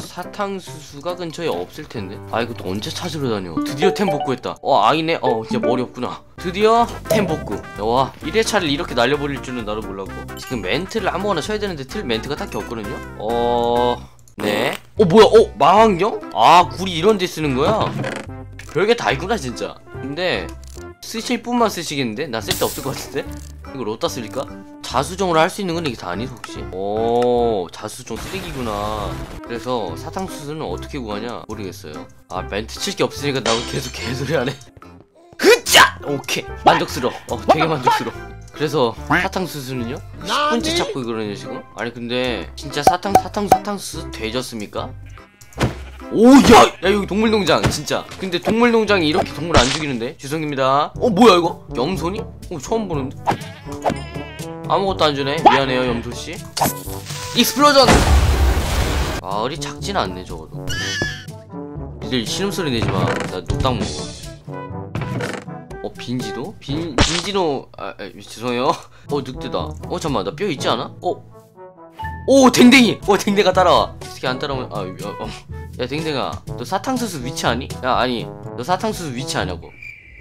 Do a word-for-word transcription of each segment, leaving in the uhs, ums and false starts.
사탕수수가 근처에 없을 텐데. 아 이거 또 언제 찾으러 다녀. 드디어 템 복구했다. 어 아니네. 어 이제 머리 없구나. 드디어 템 복구. 와 일 회차를 이렇게 날려버릴 줄은 나도 몰랐고. 지금 멘트를 아무거나 쳐야 되는데 틀 멘트가 딱히 없거든요. 어... 네. 어 뭐야? 어 망원경? 아 굴이 이런데 쓰는 거야? 별게 다 있구나 진짜. 근데 쓰실 분만 쓰시겠는데? 나 쓸 데 없을 것 같은데? 이걸 어디다 쓸까? 자수정으로 할 수 있는 건 이게 다 아니서 혹시? 오 자수정 쓰레기구나. 그래서 사탕수수는 어떻게 구하냐? 모르겠어요. 아 멘트 칠 게 없으니까 나도 계속 개소리 하네. 흐짜! 오케이 만족스러워. 어 되게 만족스러워. 그래서 사탕수수는요? 십 분째 찾고 그러냐 지금? 아니 근데 진짜 사탕 사탕 사탕수수 되졌습니까? 오야! 야 여기 동물농장 진짜. 근데 동물농장이 이렇게 동물 안 죽이는데? 죄송합니다. 어 뭐야 이거? 염소니? 어 처음 보는데? 아무것도 안 주네. 미안해요 염소씨. 익스플로전! 마을이 작진 않네 적어도. 니들 신음소리 내지마. 나 노딱 먹어. 어 빈지도? 빈.. 빈지노.. 아.. 아 죄송해요. 어 늑대다. 어 잠깐만 나 뼈 있지 않아? 어? 오 댕댕이! 어 댕댕아 따라와. 어떻게 안 따라오면.. 아.. 어, 어. 야 댕댕아 너 사탕수수 위치 아니? 야 아니 너 사탕수수 위치 아냐고.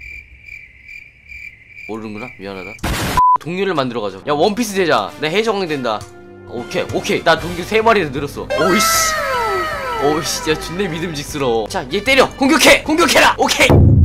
모르는구나? 미안하다. 동료를 만들어가자. 야 원피스 되자. 내 해적왕 된다. 오케이 오케이 나 동료 세 마리를 늘었어. 오이씨 오이씨 야 존내 믿음직스러워. 자 얘 때려. 공격해! 공격해라! 오케이!